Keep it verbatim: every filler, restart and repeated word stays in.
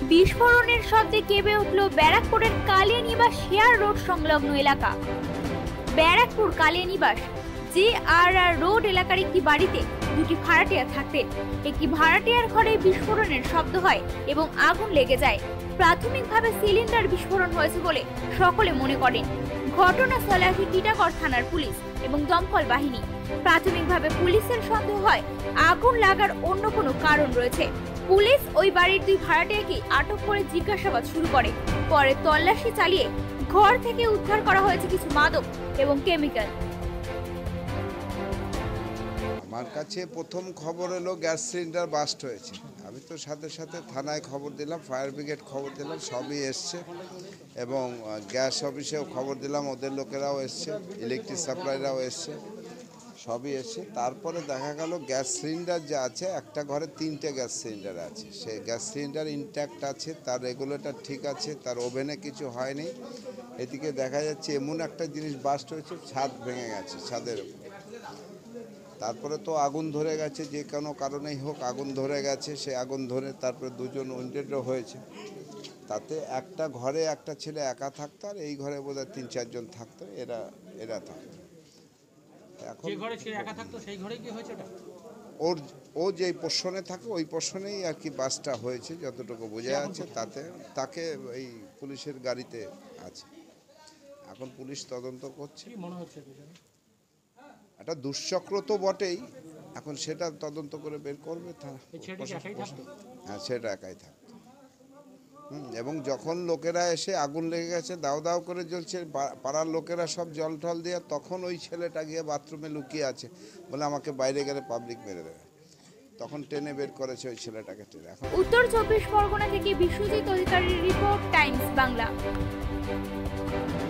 বিস্ফোরণের শব্দে কেঁপে উঠল ব্যারাকপুরের কালিয়ানিবাস শেয়ার রোড সংলগ্ন এলাকা। ব্যারাকপুর কালিয়ানিবাস জে আর আর রোড এলাকার একটি বাড়িতে দুটি ভাড়াটিয়া থাকতেন। একটি ভাড়াটিয়ার ঘরে বিস্ফোরণের শব্দ হয় এবং আগুন লেগে যায়। প্রাথমিকভাবে সিলিন্ডার বিস্ফোরণ হয়েছে বলে সকলে মনে করেন। ঘটনাস্থলে আসে টিটাগড় থানার পুলিশ এবং দমকল বাহিনী। প্রাথমিকভাবে পুলিশের সন্দেহ হয় আগুন লাগার অন্য কোনো কারণ রয়েছে। পুলিশ ওই বাড়ির দুই ভাড়াটিয়াকে আটক করে জিজ্ঞাসাবাদ শুরু করে। পরে তল্লাশি চালিয়ে ঘর থেকে উদ্ধার করা হয়েছে কিছু মাদক এবং কেমিক্যাল। আমার কাছে প্রথম খবর এলো গ্যাস সিলিন্ডার বাস্ট হয়েছে। আমি তো সাথে সাথে থানায় খবর দিলাম, ফায়ার ব্রিগেড খবর দিলাম, সবই এসছে এবং গ্যাস অফিসেও খবর দিলাম, ওদের লোকেরাও এসছে, ইলেকট্রিক সাপ্লাইরাও এসছে, সবই এসছে। তারপরে দেখা গেল গ্যাস সিলিন্ডার যা আছে, একটা ঘরে তিনটে গ্যাস সিলিন্ডার আছে, সেই গ্যাস সিলিন্ডার ইনট্যাক্ট আছে, তার রেগুলেটর ঠিক আছে, তার ওভেনে কিছু হয়নি। এদিকে দেখা যাচ্ছে এমন একটা জিনিস বাস্ট হয়েছে, ছাদ ভেঙে গেছে, ছাদের উপর। তারপরে তো আগুন ধরে গেছে, যে কোনো কারণেই হোক আগুন ধরে গেছে। সে আগুন ধরে তারপরে দুজন উইন্ডেডও হয়েছে। তাতে একটা ঘরে একটা ছেলে একা থাকতো, আর এই ঘরে বোধহয় তিন চারজন থাকতো, এরা এরা থাকতো। এখন ঘরে সে একা থাকতো সেই ঘরেই কি হয়েছে? ওর ও যে পোর্শনে থাকে ওই পোর্শনেই আর কি বাসটা হয়েছে, যতটুকু বোঝা যাচ্ছে। তাতে তাকে এই পুলিশের গাড়িতে আছে। এখন পুলিশ তদন্ত করছে। মনে হচ্ছে একটা দুশ্চক্র তো বটেই, এখন সেটা তদন্ত করে বের করবে। হ্যাঁ, সেটা একাই থাকতো। হুম এবং যখন লোকেরা এসে আগুন লেগে গেছে, দাও দাও করে জ্বলছে, পাড়ার লোকেরা সব জল টল দিয়ে, তখন ওই ছেলেটা গিয়ে বাথরুমে লুকিয়ে আছে, বলে আমাকে বাইরে গেলে পাবলিক মেরে দেবে। তখন টেনে বের করেছে ওই ছেলেটাকে টেনে। এখন উত্তর চব্বিশ পরগনা থেকে বিশ্বজিৎ অধিকারীর রিপোর্ট, টাইমস বাংলা।